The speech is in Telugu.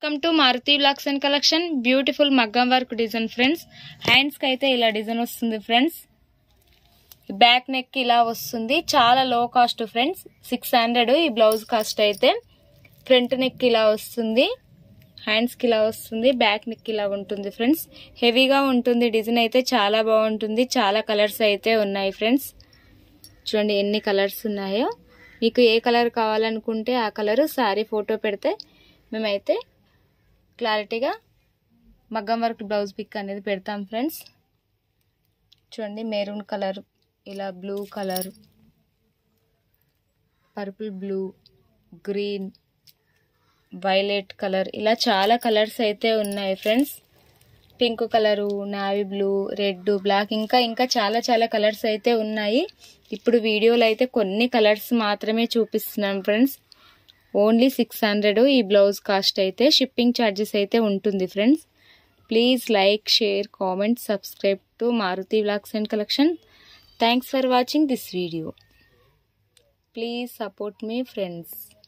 Welcome to Maruti blogs and collection. Beautiful మగ్గం వర్క్ డిజైన్ ఫ్రెండ్స్. హ్యాండ్స్ కి అయితే ఇలా డిజైన్ వస్తుంది ఫ్రెండ్స్. బ్యాక్ నెక్ ఇలా వస్తుంది, చాలా లో కాస్ట్ ఫ్రెండ్స్. 600 ఈ బ్లౌజ్ కాస్ట్ అయితే. ఫ్రంట్ నెక్ ఇలా వస్తుంది, హ్యాండ్స్ కి ఇలా వస్తుంది, బ్యాక్ నెక్ ఇలా ఉంటుంది ఫ్రెండ్స్. హెవీగా ఉంటుంది డిజైన్ అయితే, చాలా బాగుంటుంది. చాలా కలర్స్ అయితే ఉన్నాయి ఫ్రెండ్స్. చూడండి ఎన్ని కలర్స్ ఉన్నాయో. మీకు ఏ కలర్ కావాలనుకుంటే ఆ కలర్ సారీ ఫోటో పెడితే మేమైతే క్లారిటీగా మగ్గం వర్క్ బ్లౌజ్ పిక్ అనేది పెడతాం ఫ్రెండ్స్. చూడండి మెరూన్ కలర్, ఇలా blue colour, purple blue, green, violet colour, ఇలా చాలా కలర్స్ అయితే ఉన్నాయి friends. Pink colour, navy blue, red, black, ఇంకా చాలా కలర్స్ అయితే ఉన్నాయి. ఇప్పుడు వీడియోలో అయితే కొన్ని కలర్స్ మాత్రమే చూపిస్తున్నాం ఫ్రెండ్స్. ఓన్లీ 600 ఈ బ్లౌజ్ కాస్ట్ అయితే. షిప్పింగ్ ఛార్జెస్ అయితే ఉంటుంది friends. Please like, share, comment, subscribe to Maruti blogs and collection. Thanks for watching this video. Please support మీ ఫ్రెండ్స్.